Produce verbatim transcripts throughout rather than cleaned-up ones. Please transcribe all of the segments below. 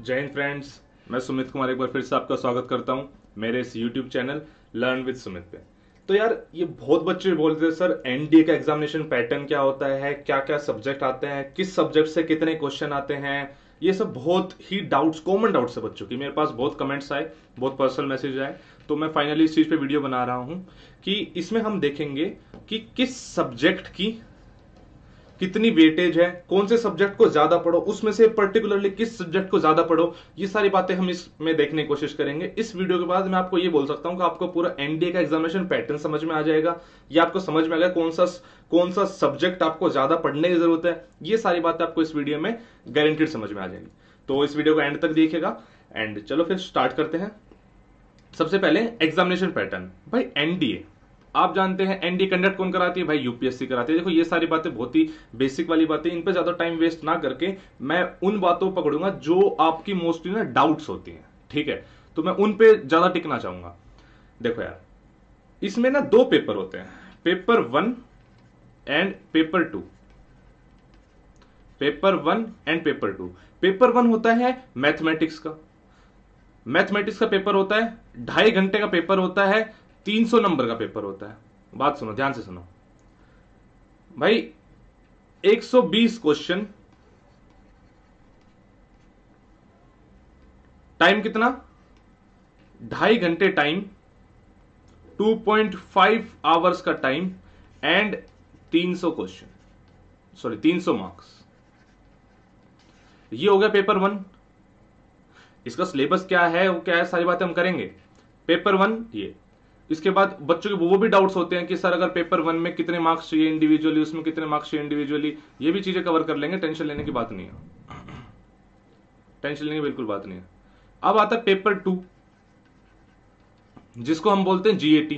जय हिंद फ्रेंड्स, मैं सुमित कुमार एक बार फिर से आपका स्वागत करता हूं मेरे इस YouTube channel learn with Sumit पे। तो यार ये बहुत बच्चे बोलते हैं सर एनडीए का एग्जामिनेशन पैटर्न क्या होता है, क्या क्या सब्जेक्ट आते हैं, किस सब्जेक्ट से कितने क्वेश्चन आते हैं। ये सब बहुत ही डाउट्स, कॉमन डाउट्स है बच्चों की। मेरे पास बहुत कमेंट्स आए, बहुत पर्सनल मैसेज आए, तो मैं फाइनली इस चीज पे वीडियो बना रहा हूं कि इसमें हम देखेंगे कि किस सब्जेक्ट की कितनी वेटेज है, कौन से सब्जेक्ट को ज्यादा पढ़ो, उसमें से पर्टिकुलरली किस सब्जेक्ट को ज्यादा पढ़ो। ये सारी बातें हम इसमें देखने की कोशिश करेंगे। इस वीडियो के बाद मैं आपको ये बोल सकता हूं कि आपको पूरा एनडीए का एग्जामिनेशन पैटर्न समझ में आ जाएगा, या आपको समझ में आ गया कौन सा कौन सा सब्जेक्ट आपको ज्यादा पढ़ने की जरूरत है। ये सारी बातें आपको इस वीडियो में गारंटीड समझ में आ जाएगी। तो इस वीडियो को एंड तक देखिएगा। एंड चलो फिर स्टार्ट करते हैं। सबसे पहले एग्जामिनेशन पैटर्न। भाई एनडीए आप जानते हैं, एनडीए कंडक्ट कौन कराती है? भाई यूपीएससी कराती है। देखो ये सारी बातें बहुत ही बेसिक वाली बातें, इन पे ज्यादा टाइम वेस्ट ना करके मैं उन बातों को पकड़ूंगा जो आपकी मोस्टली ना डाउट्स होती हैं, ठीक है? तो मैं उन पे ज्यादा टिकना चाहूंगा। देखो यार, इसमें ना दो पेपर होते हैं, paper one and paper two. Paper one and paper two. Paper one होता है मैथमेटिक्स का। मैथमेटिक्स का पेपर होता है ढाई घंटे का पेपर होता है, तीन सौ नंबर का पेपर होता है। बात सुनो, ध्यान से सुनो भाई। एक सौ बीस क्वेश्चन, टाइम कितना? ढाई घंटे time, two point five hours का टाइम एंड तीन सौ क्वेश्चन, सॉरी तीन सौ मार्क्स। ये हो गया पेपर वन। इसका सिलेबस क्या है, वो क्या है, सारी बातें हम करेंगे। पेपर वन ये। इसके बाद बच्चों के वो भी डाउट्स होते हैं कि सर अगर पेपर वन में कितने मार्क्स चाहिए इंडिविजुअली, उसमें कितने मार्क्स चाहिए इंडिविजुअली। ये भी चीजें कवर कर लेंगे, टेंशन लेने की बात नहीं है, टेंशन लेने की बिल्कुल बात नहीं है। अब आता है पेपर टू, जिसको हम बोलते हैं GAT,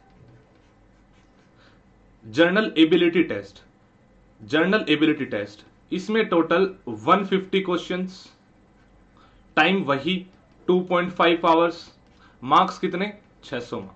general ability test. General ability test, इसमें टोटल एक सौ पचास क्वेश्चंस, टाइम वही two point five hours, marks कितने? छह सौ मार्क्स।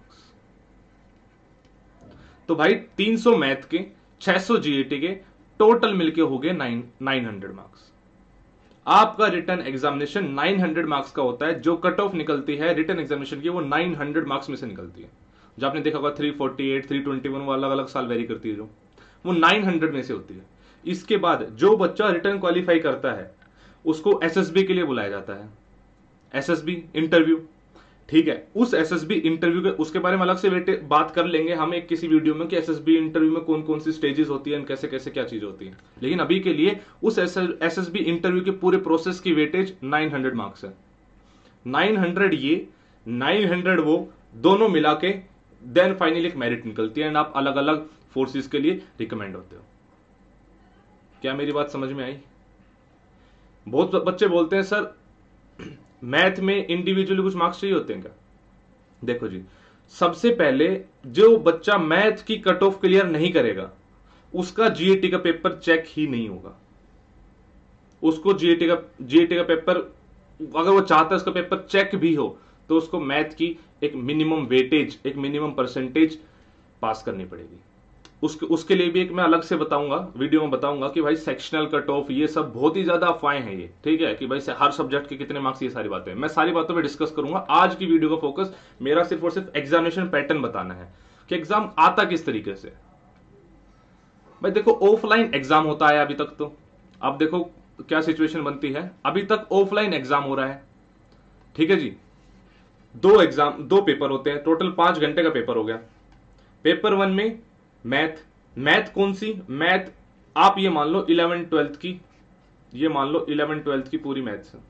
तो भाई तीन सौ मैथ के, छह सौ जीएटी के, टोटल मिलके हो गए नाइन नाइन हंड्रेड मार्क्स। आपका written examination nine hundred marks का होता है। जो कट ऑफ निकलती है रिटर्न एग्जामिनेशन की, वो नाइन हंड्रेड मार्क्स में से निकलती है। जो आपने देखा होगा three forty eight, three twenty one, वो अलग अलग साल वेरी करती है, जो वो नाइन हंड्रेड में से होती है। इसके बाद जो बच्चा रिटर्न क्वालिफाई करता है उसको एसएसबी के लिए बुलाया जाता है, एसएसबी इंटरव्यू, ठीक है? उस एसएसबी इंटरव्यू के, उसके बारे में अलग से बात कर लेंगे हम एक किसी वीडियो में कि एसएसबी इंटरव्यू में कौन कौन सी स्टेजेस होती है, कैसे कैसे क्या चीज होती है। लेकिन अभी के लिए उस एसएसबी इंटरव्यू के पूरे प्रोसेस की वेटेज नाइन हंड्रेड मार्क्स है। नाइन हंड्रेड ये, नाइन हंड्रेड वो, दोनों मिला के देन फाइनली एक मेरिट निकलती है एंड आप अलग अलग फोर्सेस के लिए रिकमेंड होते हो। क्या मेरी बात समझ में आई? बहुत बच्चे बोलते हैं सर मैथ में इंडिविजुअली कुछ मार्क्स चाहिए होते हैं क्या? देखो जी, सबसे पहले जो बच्चा मैथ की कट ऑफ क्लियर नहीं करेगा उसका जीएटी का पेपर चेक ही नहीं होगा। उसको जीएटी का जीएटी का पेपर, अगर वो चाहता है उसका पेपर चेक भी हो, तो उसको मैथ की एक मिनिमम वेटेज, एक मिनिमम परसेंटेज पास करनी पड़ेगी। उसके उसके लिए भी एक मैं अलग से बताऊंगा, वीडियो में बताऊंगा कि भाई सेक्शनल कट ऑफ, ये सब बहुत ही ज्यादा अफवाहें हैं ये, ठीक है? कि भाई हर सब्जेक्ट के कितने मार्क्स, ये सारी बातें मैं सारी बातों पे डिस्कस करूंगा। आज की वीडियो का फोकस मेरा सिर्फ और सिर्फ एग्जामिनेशन पैटर्न बताना है कि एग्जाम आता किस तरीके से। भाई देखो, ऑफलाइन एग्जाम होता है अभी तक, तो अब देखो क्या सिचुएशन बनती है। अभी तक ऑफलाइन एग्जाम हो रहा है, ठीक है जी? दो एग्जाम, दो पेपर होते हैं, टोटल पांच घंटे का पेपर हो गया। पेपर वन में मैथ, मैथ कौन सी मैथ? आप ये मान लो इलेवन ट्वेल्थ की, ये मान लो इलेवन ट्वेल्थ की पूरी मैथ्स है,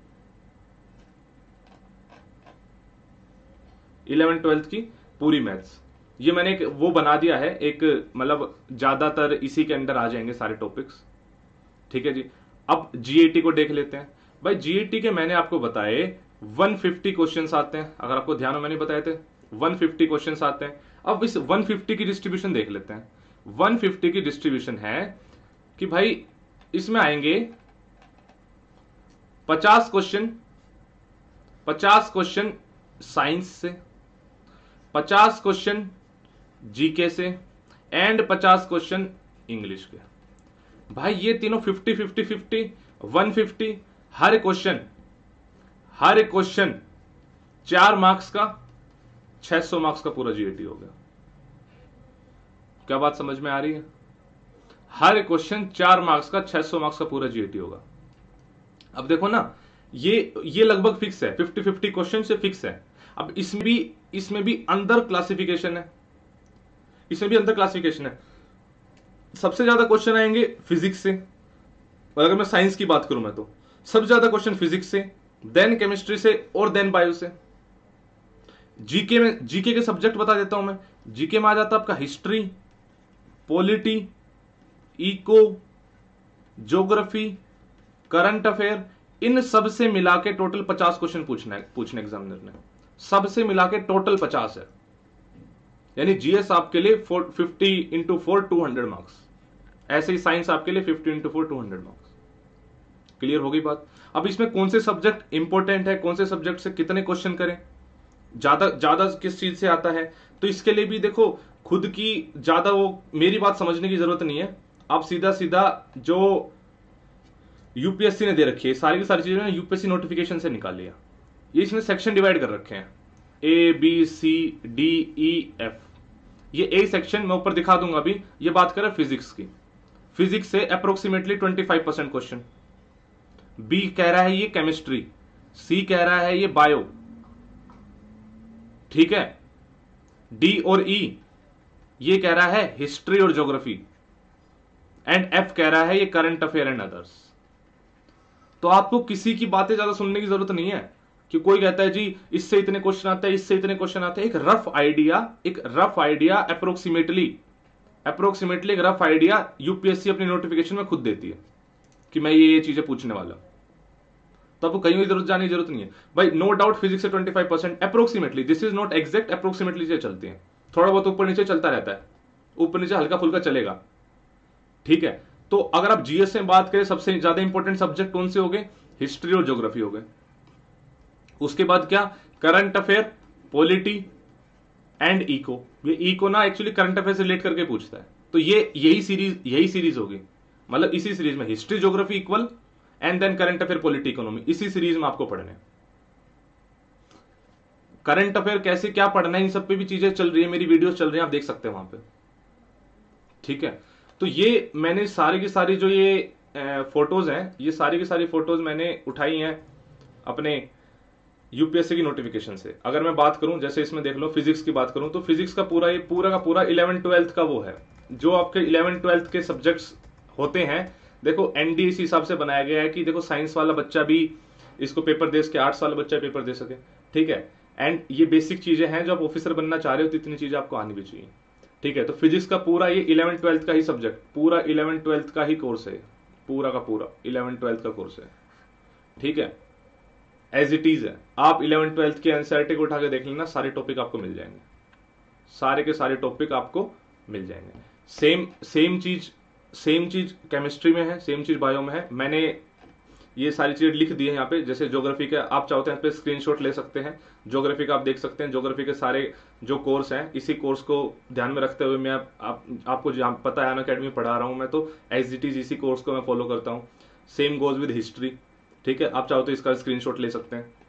इलेवन ट्वेल्थ की पूरी मैथ्स। ये मैंने एक वो बना दिया है, एक मतलब ज्यादातर इसी के अंदर आ जाएंगे सारे टॉपिक्स, ठीक है जी? अब जीएटी को देख लेते हैं। भाई जीएटी के मैंने आपको बताए एक सौ पचास क्वेश्चंस आते हैं, अगर आपको ध्यान हो मैंने बताए थे एक सौ पचास क्वेश्चंस आते हैं। अब इस एक सौ पचास की डिस्ट्रीब्यूशन देख लेते हैं। एक सौ पचास की डिस्ट्रीब्यूशन है कि भाई इसमें आएंगे पचास क्वेश्चन, पचास क्वेश्चन साइंस से, पचास क्वेश्चन जीके से एंड पचास क्वेश्चन इंग्लिश के। भाई ये तीनों fifty fifty fifty one fifty, हर क्वेश्चन हर एक क्वेश्चन चार मार्क्स का, छह सौ मार्क्स का पूरा जीएटी हो गया। क्या बात समझ में आ रही है? हर एक क्वेश्चन चार मार्क्स का, छह सौ मार्क्स का पूरा जीएटी होगा। अब देखो ना, ये ये लगभग फिक्स है, फिफ्टी फिफ्टी क्वेश्चन से फिक्स है। अब इसमें भी इसमें भी अंदर क्लासिफिकेशन है, इसमें भी अंदर क्लासिफिकेशन है। सबसे ज्यादा क्वेश्चन आएंगे फिजिक्स से, और अगर मैं साइंस की बात करूं मैं तो सबसे ज्यादा क्वेश्चन फिजिक्स से, देन केमिस्ट्री से, और देन बायो से। जीके में, जीके के सब्जेक्ट बता देता हूं मैं। जीके में आ जाता आपका history, polity, eco, geography, current affair. इन सब से मिला के टोटल पचास क्वेश्चन पूछना है, पूछने एग्जामिनर ने। सब से मिला के टोटल पचास है, यानी जीएस आपके लिए fifty into four two hundred marks. ऐसे ही साइंस आपके लिए fifty into four two hundred marks. Clear होगी बात? अब इसमें कौन से सब्जेक्ट इंपॉर्टेंट है, कौन से सब्जेक्ट से कितने क्वेश्चन करें, ज्यादा ज्यादा किस चीज से आता है, तो इसके लिए भी देखो खुद की ज्यादा वो मेरी बात समझने की जरूरत नहीं है। आप सीधा सीधा जो यूपीएससी ने दे रखी है सारी की सारी चीजें यूपीएससी नोटिफिकेशन से निकाल लिया। ये इसने सेक्शन डिवाइड कर रखे हैं, A B C D E F. ये ए सेक्शन मैं ऊपर दिखा दूंगा अभी। ये बात करें फिजिक्स की, फिजिक्स से approximately twenty five percent question. B कह रहा है ये केमिस्ट्री, सी कह रहा है ये बायो, ठीक है। डी और ई e, ये कह रहा है हिस्ट्री और ज्योग्राफी, एंड एफ कह रहा है ये करंट अफेयर एंड अदर्स। तो आपको किसी की बातें ज्यादा सुनने की जरूरत नहीं है कि कोई कहता है जी इससे इतने क्वेश्चन आते हैं, इससे इतने क्वेश्चन आते हैं। एक रफ आइडिया, एक रफ आइडिया अप्रोक्सीमेटली अप्रोक्सीमेटली एक रफ आइडिया यूपीएससी अपनी नोटिफिकेशन में खुद देती है कि मैं ये ये चीजें पूछने वाला। तो आपको कहीं जरूरत जाने की जरूरत नहीं है भाई। नो डाउट फिजिक्स से twenty five percent approximately, this is not exact, approximately से चलती है। थोड़ा बहुत ऊपर नीचे चलता रहता है, ऊपर नीचे हल्का फुल्का चलेगा, ठीक है। तो अगर आप जीएस में बात करें सबसे ज्यादा इंपॉर्टेंट सब्जेक्ट कौन से हो गए? हिस्ट्री और ज्योग्राफी हो गए। उसके बाद क्या? Current affair, polity and eco. ये इको ना एक्चुअली करंट अफेयर से रिलेट करके पूछता है। तो ये यही सीरीज यही सीरीज होगी, मतलब इसी सीरीज में history geography equal and then current affair polity economy, इसी सीरीज में आपको पढ़ने। करंट अफेयर कैसे क्या पढ़ना है, इन सब पे भी चीजें चल रही है, मेरी वीडियोस चल रही है, आप देख सकते हैं वहां पे, ठीक है। तो ये मैंने सारी की सारी जो ये फोटोज हैं, ये सारी की सारी फोटोज मैंने उठाई हैं अपने यूपीएससी की नोटिफिकेशन से। अगर मैं बात करूं, जैसे इसमें देख लो फिजिक्स की बात करूं, तो फिजिक्स का पूरा ये पूरा का पूरा इलेवन ट्वेल्थ का वो है, जो आपके इलेवन ट्वेल्थ के सब्जेक्ट्स होते हैं। देखो एनडीए इस हिसाब से बनाया गया है कि देखो साइंस वाला बच्चा भी इसको पेपर दे सके, आर्ट्स वाला बच्चा पेपर दे सके, ठीक है। एंड ये बेसिक चीजें हैं, जो आप ऑफिसर बनना चाह रहे हो तो इतनी चीजें आपको आनी भी चाहिए, ठीक है। तो फिजिक्स का पूरा ये इलेवन ट्वेल्थ का ही सब्जेक्ट, पूरा इलेवन ट्वेल्थ का ही कोर्स है, पूरा का पूरा इलेवन ट्वेल्थ का कोर्स है, ठीक है। एज इट इज है। आप इलेवन ट्वेल्थ के एनसीईआरटी को उठा के देख लेना, सारे टॉपिक आपको मिल जाएंगे, सारे के सारे टॉपिक आपको मिल जाएंगे। सेम सेम चीज सेम चीज केमिस्ट्री में है, सेम चीज बायो में है। मैंने ये सारी चीजें लिख दी है यहाँ पे। जैसे ज्योग्राफी का आप चाहते हैं पे स्क्रीनशॉट ले सकते हैं, ज्योग्राफी का आप देख सकते हैं। ज्योग्राफी के सारे जो कोर्स हैं, इसी कोर्स को ध्यान में रखते हुए मैं आप, आप, आपको जहाँ पता है अनअकैडमी पढ़ा रहा हूँ मैं, तो एज इट इज इसी कोर्स को मैं फॉलो करता हूँ। सेम गोज विद हिस्ट्री, ठीक है। आप चाहो तो इसका स्क्रीनशॉट ले सकते हैं,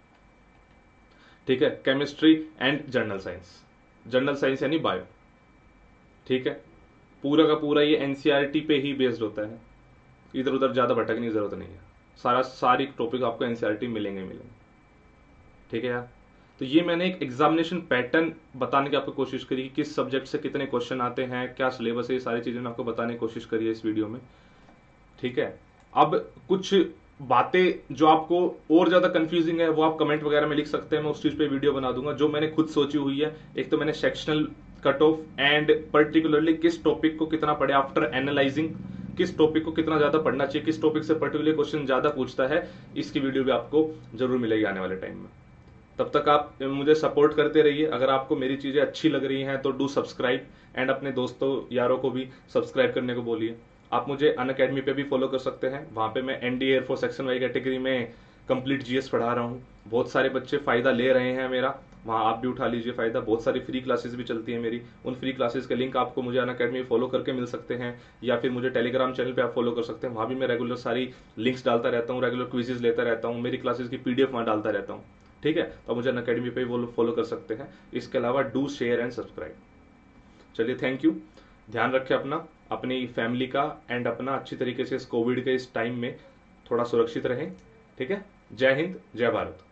ठीक है। Chemistry and general science, general science यानी बायो, ठीक है। पूरा का पूरा ये एनसीईआरटी पे ही बेस्ड होता है, इधर उधर ज्यादा भटकने की जरूरत नहीं है। सारा सारी टॉपिक आपको एनसीईआरटी मिलेंगे मिलेंगे ठीक है यार। तो ये मैंने एक एग्जामिनेशन पैटर्न बताने की आपको कोशिश करी कि किस सब्जेक्ट से कितने क्वेश्चन आते हैं, क्या सिलेबस है, ये सारी चीजें मैं आपको बताने की कोशिश करी है इस वीडियो में, ठीक है। अब कुछ बातें जो आपको और ज्यादा कंफ्यूजिंग है वो आप कमेंट वगैरह में लिख सकते हैं, मैं उस चीज पे वीडियो बना दूंगा। जो मैंने खुद सोची हुई है, एक तो मैंने sectional cut off and particularly किस टॉपिक को कितना पढ़े आफ्टर एनालाइजिंग, किस टॉपिक को कितना ज्यादा पढ़ना चाहिए, किस टॉपिक से पर्टिकुलर क्वेश्चन ज्यादा पूछता है, इसकी वीडियो भी आपको जरूर मिलेगी आने वाले टाइम में। तब तक आप मुझे सपोर्ट करते रहिए। अगर आपको मेरी चीजें अच्छी लग रही हैं तो डू सब्सक्राइब एंड अपने दोस्तों यारों को भी सब्सक्राइब करने को बोलिए। आप मुझे अनअकैडमी पे भी फॉलो कर सकते हैं, वहां पे मैं NDA air force section Y category में कंप्लीट जीएस पढ़ा रहा हूँ। बहुत सारे बच्चे फायदा ले रहे हैं मेरा, वहां आप भी उठा लीजिए फायदा। बहुत सारी फ्री क्लासेस भी चलती है मेरी, उन फ्री क्लासेस के लिंक आपको मुझे अनअकैडमी फॉलो करके मिल सकते हैं, या फिर मुझे टेलीग्राम चैनल पे आप फॉलो कर सकते हैं। वहां भी मैं रेगुलर सारी लिंक्स डालता रहता हूँ, रेगुलर क्विजेज लेता रहता हूँ, मेरी क्लासेस की पीडीएफ वहां डालता रहता हूँ। ठीक है, तो मुझे अनअकैडमी पे वो फॉलो कर सकते हैं। इसके अलावा डू शेयर एंड सब्सक्राइब। चलिए, थैंक यू। ध्यान रखें अपना, अपनी फैमिली का एंड अपना अच्छी तरीके से इस कोविड के इस टाइम में थोड़ा सुरक्षित रहें। ठीक है, जय हिंद, जय भारत।